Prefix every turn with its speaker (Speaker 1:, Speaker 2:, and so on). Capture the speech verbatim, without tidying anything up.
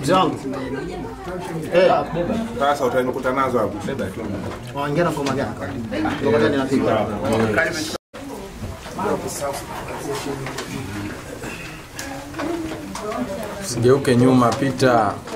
Speaker 1: mzee wangu. Eh,
Speaker 2: Sasa utakuta nazo hapo. Beba tu.
Speaker 1: Waongea na ngoma gani? Ngoma gani napiga?
Speaker 3: Sigeuke nyuma, pita.